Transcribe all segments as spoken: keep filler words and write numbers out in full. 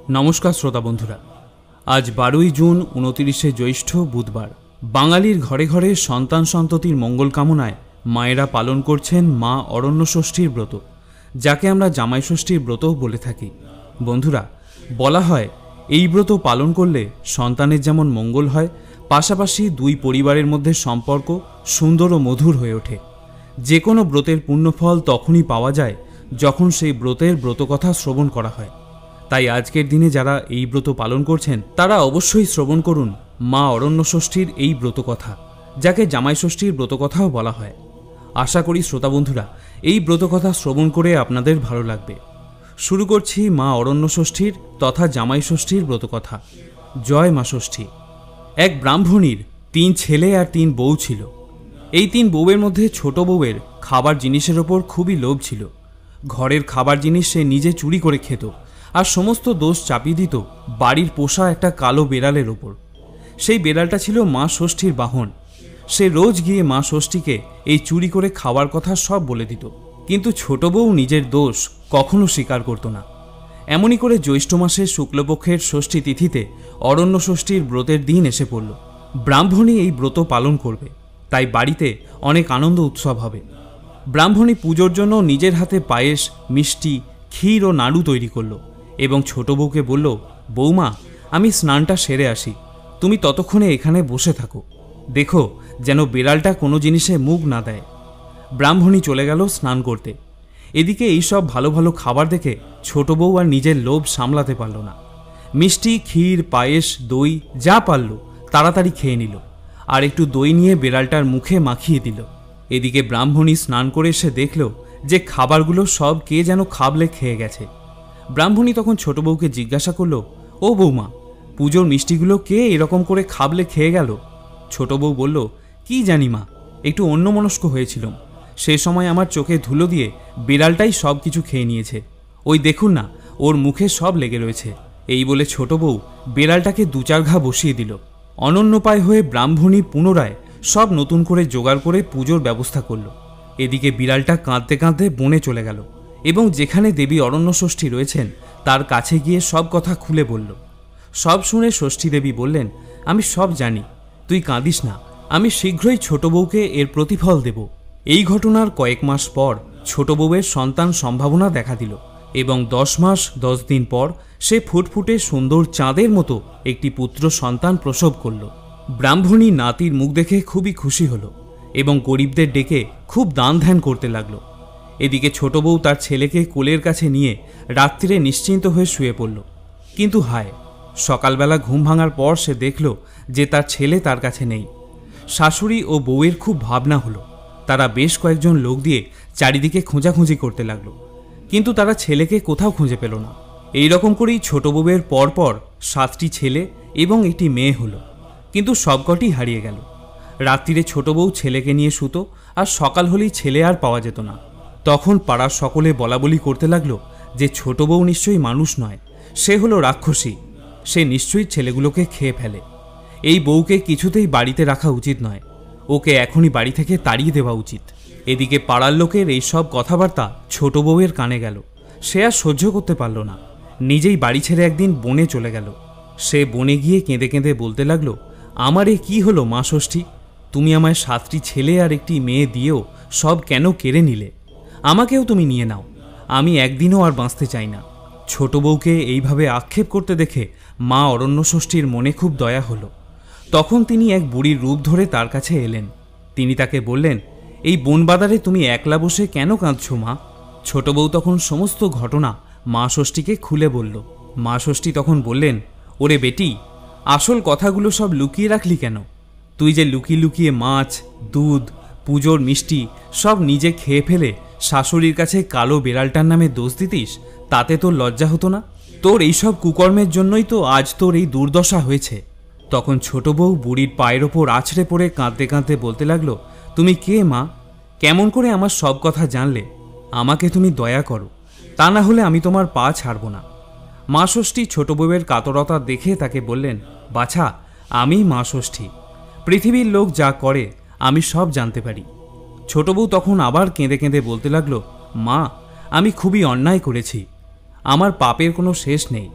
नमस्कार श्रोता बंधुरा आज बारोई जून उनत्रिशे ज्यैष्ठ बुधवार बांगालिर घरे घरे सन्तान सन्ततिर मंगल कामनाय मायेरा पालन करछेन मा अरण्य षष्ठीर व्रत जाके आमरा जामाई षष्ठीर व्रत बोले थाकी। बंधुरा बला हय एई व्रत पालन करले सन्तानेर जेमन मंगल हय पाशापाशि दुई परिवारेर मध्य सम्पर्क सुंदर ओ मधुर हये ओठे। जे कोनो व्रतेर पुण्यफल तखनई पाওয়া যায় যখন সেই व्रतेर व्रतकथा श्रवण करा हय। ताई आजकेर दिने जारा एई व्रत पालन करछेन तारा अवश्यई श्रवण करुन मा अरण्य षष्ठीर एई व्रतकथा जाके जामाई षष्ठीर व्रतकथाओ बला हय। आशा करी श्रोता बंधुरा एई व्रतकथा श्रवण करे आपनादेर भालो लागबे। शुरू करछि मा अरण्य षष्ठीर तथा जामाई षष्ठीर व्रतकथा। जय मा षष्ठी। एक ब्राह्मणीर तीन छेले आर तीन बউ छिलो। এই তিন বউয়ের মধ্যে ছোট বউয়ের খাবার জিনিসের ওপর খুবই লোভ ছিল। ঘরের খাবার জিনিস সে নিজে চুরি করে খেত আর সমস্ত দোষ চাপিয়ে দিত বাড়ির পোষা একটা কালো বেড়ালের ওপর। সেই বেড়ালটা ছিল মা ষষ্ঠীর বাহন। সে রোজ গিয়ে মা ষষ্ঠীকে এই চুরি করে খাওয়ার কথা সব বলে দিত, কিন্তু ছোট বউ নিজের দোষ কখনো স্বীকার করত না। এমনই করে জ্যৈষ্ঠ মাসের শুক্লপক্ষের ষষ্ঠী তিথিতে অরণ্য ষষ্ঠীর ব্রতের দিন এসে পড়ল। ব্রাহ্মণী এই ব্রত পালন করবে, তাই বাড়িতে অনেক আনন্দ উৎসব হবে। ব্রাহ্মণী পুজোর জন্য নিজের হাতে পায়েস, মিষ্টি, ক্ষীর ও নাড়ু তৈরি করলো এবং ছোট বউকে বলল, বৌমা আমি স্নানটা সেরে আসি, তুমি ততক্ষণে এখানে বসে থাকো, দেখো যেন বিড়ালটা কোনো জিনিসে মুখ না দেয়। ব্রাহ্মণী চলে গেল স্নান করতে। এদিকে এইসব ভালো ভালো খাবার দেখে ছোট বউ আর নিজের লোভ সামলাতে পারল না। মিষ্টি, ক্ষীর, পায়েস, দই যা পারল তাড়াতাড়ি খেয়ে নিল আর একটু দই নিয়ে বিড়ালটার মুখে মাখিয়ে দিল। এদিকে ব্রাহ্মণী স্নান করে এসে দেখল যে খাবারগুলো সব কে যেন খাবলে খেয়ে গেছে। ব্রাহ্মণী তখন ছোট বউকে জিজ্ঞাসা করল, ও বৌমা পুজোর মিষ্টিগুলো কে এরকম করে খাবলে খেয়ে গেল? ছোট বউ বলল, কি জানি মা, একটু অন্যমনস্ক হয়েছিলাম, সে সময় আমার চোখে ধুলো দিয়ে বিড়ালটাই সব কিছু খেয়ে নিয়েছে, ওই দেখুন না ওর মুখে সব লেগে রয়েছে। এই বলে ছোট বউ বিড়ালটাকে দু চার ঘা বসিয়ে দিল। অনন্যপায় হয়ে ব্রাহ্মণী পুনরায় সব নতুন করে জোগাড় করে পুজোর ব্যবস্থা করল। এদিকে বিড়ালটা কাঁদতে কাঁদতে বনে চলে গেল এবং যেখানে দেবী অরণ্য ষষ্ঠী রয়েছেন তার কাছে গিয়ে সব কথা খুলে বলল। সব শুনে ষষ্ঠী দেবী বললেন, আমি সব জানি, তুই কাঁদিস না, আমি শীঘ্রই ছোট বউকে এর প্রতিফল দেব। এই ঘটনার কয়েক মাস পর ছোট বউয়ের সন্তান সম্ভাবনা দেখা দিল এবং দশ মাস দশ দিন পর সে ফুটফুটে সুন্দর চাঁদের মতো একটি পুত্র সন্তান প্রসব করল। ব্রাহ্মণী নাতির মুখ দেখে খুবই খুশি হলো এবং গরিবদের ডেকে খুব দান ধ্যান করতে লাগলো। এদিকে ছোট বউ তার ছেলেকে কোলের কাছে নিয়ে রাত্রিরে নিশ্চিন্ত হয়ে শুয়ে পড়ল। কিন্তু হায়, সকালবেলা ঘুম ভাঙার পর সে দেখল যে তার ছেলে তার কাছে নেই। শাশুড়ি ও বউয়ের খুব ভাবনা হলো। তারা বেশ কয়েকজন লোক দিয়ে চারিদিকে খোঁজাখুঁজি করতে লাগলো, কিন্তু তারা ছেলেকে কোথাও খুঁজে পেল না। এই রকম করেই ছোট বউয়ের পরপর সাতটি ছেলে এবং একটি মেয়ে হলো, কিন্তু সবকটি হারিয়ে গেল। রাত্রিরে ছোট বউ ছেলেকে নিয়ে শুতো আর সকাল হলেই ছেলে আর পাওয়া যেত না। তখন পাড়ার সকলে বলাবলি করতে লাগলো যে ছোট বউ নিশ্চয়ই মানুষ নয়, সে হলো রাক্ষসী, সে নিশ্চয়ই ছেলেগুলোকে খেয়ে ফেলে। এই বউকে কিছুতেই বাড়িতে রাখা উচিত নয়, ওকে এখনই বাড়ি থেকে তাড়িয়ে দেওয়া উচিত। এদিকে পাড়ার লোকের এই সব কথাবার্তা ছোট বউয়ের কানে গেল। সে আর সহ্য করতে পারল না, নিজেই বাড়ি ছেড়ে একদিন বনে চলে গেল। সে বনে গিয়ে কেঁদে কেঁদে বলতে লাগলো, আমার এ কী হলো মা ষষ্ঠী, তুমি আমায় সাতটি ছেলে আর একটি মেয়ে দিয়েও সব কেন কেড়ে নিলে? আমাকেও তুমি নিয়ে নাও, আমি একদিনও আর বাঁচতে চাই না। ছোট বউকে এইভাবে আক্ষেপ করতে দেখে মা অরণ্য ষষ্ঠীর মনে খুব দয়া হলো। তখন তিনি এক বুড়ির রূপ ধরে তার কাছে এলেন। তিনি তাকে বললেন, এই বনবাদারে তুমি একলা বসে কেন কাঁদছো মা? ছোট বউ তখন সমস্ত ঘটনা মা ষষ্ঠীকে খুলে বলল। মা ষষ্ঠী তখন বললেন, ওরে বেটি, আসল কথাগুলো সব লুকিয়ে রাখলি কেন? তুই যে লুকিয়ে লুকিয়ে মাছ, দুধ, পুজোর মিষ্টি সব নিজে খেয়ে ফেলে শাশুড়ির কাছে কালো বেড়ালটার নামে দোষ দিতিস, তাতে তোর লজ্জা হতো না? তোর এইসব কুকর্মের জন্যই তো আজ তোর এই দুর্দশা হয়েছে। তখন ছোট বউ বুড়ির পায়ের ওপর আছড়ে পড়ে কাঁদতে কাঁদতে বলতে লাগলো, তুমি কে মা? কেমন করে আমার সব কথা জানলে? আমাকে তুমি দয়া করো, তা না হলে আমি তোমার পা ছাড়ব না। মা ষষ্ঠী ছোট বউয়ের কাতরতা দেখে তাকে বললেন, বাছা, আমি মা ষষ্ঠী, পৃথিবীর লোক যা করে আমি সব জানতে পারি। ছোট বউ তখন আবার কেঁদে কেঁদে বলতে লাগলো, মা আমি খুবই অন্যায় করেছি, আমার পাপের কোনো শেষ নেই,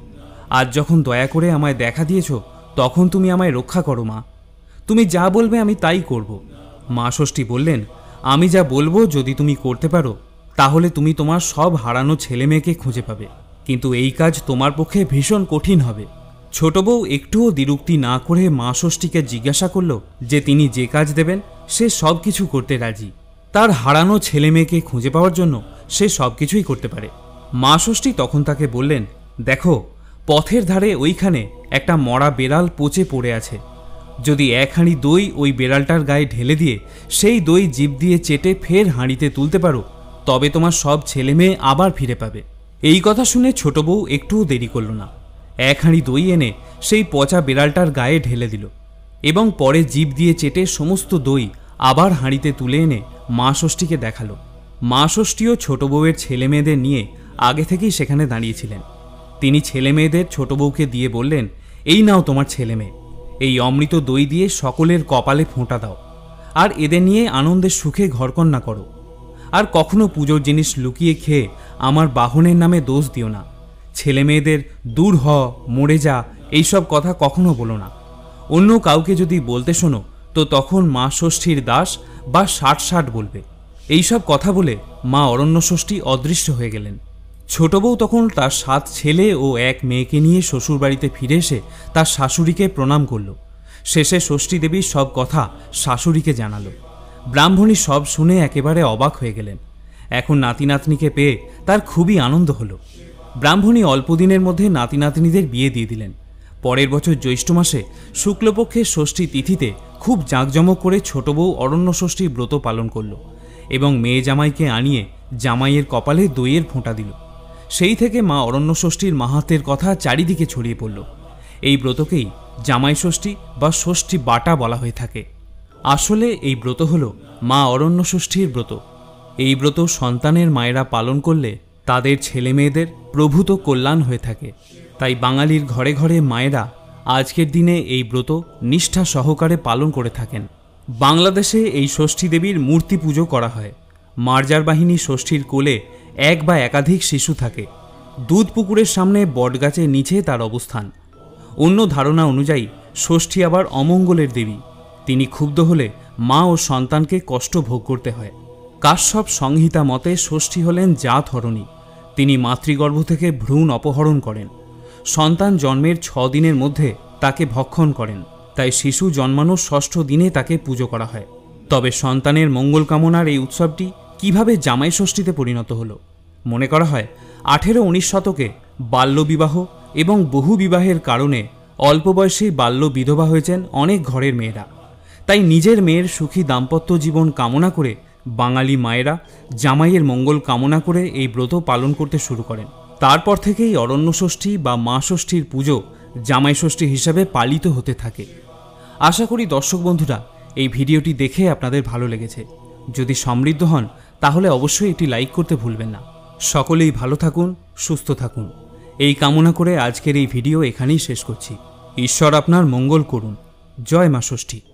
আজ যখন দয়া করে আমায় দেখা দিয়েছ তখন তুমি আমায় রক্ষা করো মা। তুমি যা বলবে আমি তাই করব। মা ষষ্ঠী বললেন, আমি যা বলবো যদি তুমি করতে পারো তাহলে তুমি তোমার সব হারানো ছেলে মেয়েকে খুঁজে পাবে, কিন্তু এই কাজ তোমার পক্ষে ভীষণ কঠিন হবে। ছোট বউ একটুও দ্বিরুক্তি না করে মা ষষ্ঠীকে জিজ্ঞাসা করল যে তিনি যে কাজ দেবেন সে সব কিছু করতে রাজি। তার হারানো ছেলে মেয়েকে খুঁজে পাওয়ার জন্য সে সব কিছুই করতে পারে। মা ষষ্ঠী তখন তাকে বললেন, দেখো পথের ধারে ওইখানে একটা মরা বেড়াল পচে পড়ে আছে, যদি এক হাঁড়ি দই ওই বেড়ালটার গায়ে ঢেলে দিয়ে সেই দই জিভ দিয়ে চেটে ফের হাঁড়িতে তুলতে পারো তবে তোমার সব ছেলে মেয়ে আবার ফিরে পাবে। এই কথা শুনে ছোট বউ একটুও দেরি করল না, এক হাঁড়ি দই এনে সেই পচা বেড়ালটার গায়ে ঢেলে দিল এবং পরে জিভ দিয়ে চেটে সমস্ত দই আবার হাঁড়িতে তুলে এনে মা ষষ্ঠীকে দেখালো। মা ষষ্ঠীও ছোট বউয়ের ছেলে মেয়েদের নিয়ে আগে থেকেই সেখানে দাঁড়িয়েছিলেন। তিনি ছেলে মেয়েদের ছোট বউকে দিয়ে বললেন, এই নাও তোমার ছেলে মেয়ে, এই অমৃত দই দিয়ে সকলের কপালে ফোঁটা দাও আর এদের নিয়ে আনন্দের সুখে ঘরকন্না করো। আর কখনো পুজোর জিনিস লুকিয়ে খেয়ে আমার বাহনের নামে দোষ দিও না। ছেলে মেয়েদের দূর হ, মরে যা এইসব কথা কখনো বলো না। অন্য কাউকে যদি বলতে শোনো তো তখন মা ষষ্ঠীর দাস বা ষাট ষাট বলবে। এইসব কথা বলে মা অরণ্য ষষ্ঠী অদৃশ্য হয়ে গেলেন। ছোট বউ তখন তার সাত ছেলে ও এক মেয়েকে নিয়ে শ্বশুরবাড়িতে ফিরে এসে তার শাশুড়িকে প্রণাম করল। শেষে ষষ্ঠী দেবীর সব কথা শাশুড়িকে জানালো। ব্রাহ্মণী সব শুনে একেবারে অবাক হয়ে গেলেন। এখন নাতি নাতনিকে পেয়ে তার খুবই আনন্দ হলো। ব্রাহ্মণী অল্পদিনের মধ্যে নাতি নাতনিদের বিয়ে দিয়ে দিলেন। পরের বছর জ্যৈষ্ঠ মাসে শুক্লপক্ষের ষষ্ঠী তিথিতে খুব জাঁকজমক করে ছোট বউ অরণ্য ষষ্ঠীর ব্রত পালন করল এবং মেয়ে জামাইকে আনিয়ে জামাইয়ের কপালে দইয়ের ফোঁটা দিল। সেই থেকে মা অরণ্য ষষ্ঠীর মাহাত্ম্যের কথা চারিদিকে ছড়িয়ে পড়ল। এই ব্রতকেই জামাই ষষ্ঠী বা ষষ্ঠী বাটা বলা হয়ে থাকে। আসলে এই ব্রত হল মা অরণ্য ষষ্ঠীর ব্রত। এই ব্রত সন্তানের মায়েরা পালন করলে তাদের ছেলে মেয়েদের প্রভূত কল্যাণ হয়ে থাকে। তাই বাঙালির ঘরে ঘরে মায়েরা আজকের দিনে এই ব্রত নিষ্ঠা সহকারে পালন করে থাকেন। বাংলাদেশে এই ষষ্ঠী দেবীর মূর্তি পুজো করা হয়। মার্জার বাহিনী ষষ্ঠীর কোলে এক বা একাধিক শিশু থাকে। দুধ পুকুরের সামনে বটগাছের নিচে তার অবস্থান। অন্য ধারণা অনুযায়ী ষষ্ঠী আবার অমঙ্গলের দেবী। তিনি ক্ষুব্ধ হলে মা ও সন্তানকে কষ্ট ভোগ করতে হয়। কাশ্যপ সংহিতা মতে ষষ্ঠী হলেন জাতহরণী। তিনি মাতৃগর্ভ থেকে ভ্রূণ অপহরণ করেন। সন্তান জন্মের ছ দিনের মধ্যে তাকে ভক্ষণ করেন। তাই শিশু জন্মানোর ষষ্ঠ দিনে তাকে পুজো করা হয়। তবে সন্তানের মঙ্গল কামনার এই উৎসবটি কিভাবে জামাই ষষ্ঠীতে পরিণত হলো? মনে করা হয় আঠেরো উনিশ শতকে বাল্যবিবাহ এবং বহু বিবাহের কারণে অল্প বয়সেই বাল্য বিধবা হয়েছেন অনেক ঘরের মেয়েরা। তাই নিজের মেয়ের সুখী দাম্পত্য জীবন কামনা করে বাঙালি মায়েরা জামাইয়ের মঙ্গল কামনা করে এই ব্রত পালন করতে শুরু করেন। তারপর থেকেই অরণ্য ষষ্ঠী বা মা ষষ্ঠীর পুজো জামাই ষষ্ঠী হিসাবে পালিত হতে থাকে। আশা করি দর্শক বন্ধুরা এই ভিডিওটি দেখে আপনাদের ভালো লেগেছে। যদি সমৃদ্ধ হন তাহলে অবশ্যই এটি লাইক করতে ভুলবেন না। সকলেই ভালো থাকুন, সুস্থ থাকুন এই কামনা করে আজকের এই ভিডিও এখানেই শেষ করছি। ঈশ্বর আপনার মঙ্গল করুন। জয় মা ষষ্ঠী।